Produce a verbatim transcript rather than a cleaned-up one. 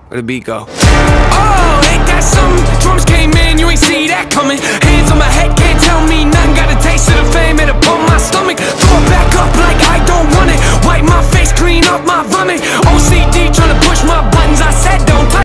Where the beat go? Oh, ain't that something? Drum